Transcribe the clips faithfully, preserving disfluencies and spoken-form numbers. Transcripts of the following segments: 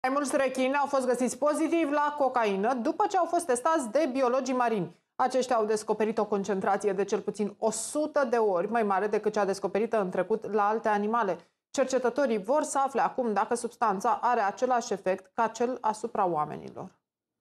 Mai mulți rechini au fost găsiți pozitivi la cocaină după ce au fost testați de biologii marini. Aceștia au descoperit o concentrație de cel puțin o sută de ori mai mare decât cea descoperită în trecut la alte animale. Cercetătorii vor să afle acum dacă substanța are același efect ca cel asupra oamenilor.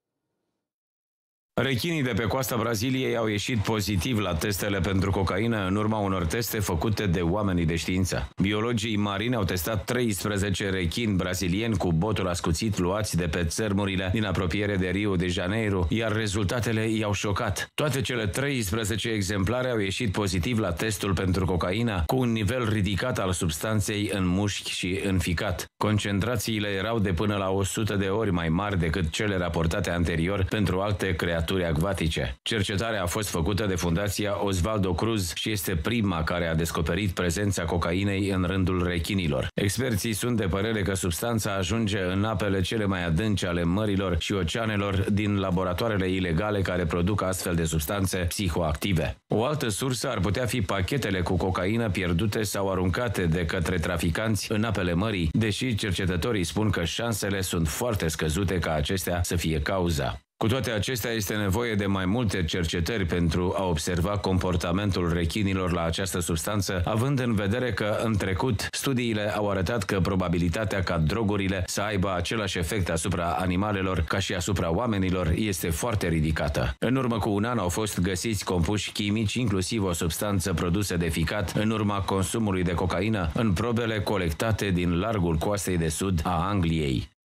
Rechinii de pe coasta Braziliei au ieșit pozitiv la testele pentru cocaină în urma unor teste făcute de oamenii de știință. Biologii marini au testat treisprezece rechini brazilieni cu botul ascuțit luați de pe țărmurile din apropiere de Rio de Janeiro, iar rezultatele i-au șocat. Toate cele treisprezece exemplare au ieșit pozitiv la testul pentru cocaină, cu un nivel ridicat al substanței în mușchi și în ficat. Concentrațiile erau de până la o sută de ori mai mari decât cele raportate anterior pentru alte creaturi acvatice. Cercetarea a fost făcută de Fundația Osvaldo Cruz și este prima care a descoperit prezența cocainei în rândul rechinilor. Experții sunt de părere că substanța ajunge în apele cele mai adânci ale mărilor și oceanelor din laboratoarele ilegale care produc astfel de substanțe psihoactive. O altă sursă ar putea fi pachetele cu cocaină pierdute sau aruncate de către traficanți în apele mării, deși cercetătorii spun că șansele sunt foarte scăzute ca acestea să fie cauza. Cu toate acestea, este nevoie de mai multe cercetări pentru a observa comportamentul rechinilor la această substanță, având în vedere că, în trecut, studiile au arătat că probabilitatea ca drogurile să aibă același efect asupra animalelor ca și asupra oamenilor este foarte ridicată. În urmă cu un an au fost găsiți compuși chimici, inclusiv o substanță produsă de ficat, în urma consumului de cocaină, în probele colectate din largul coastei de sud a Angliei.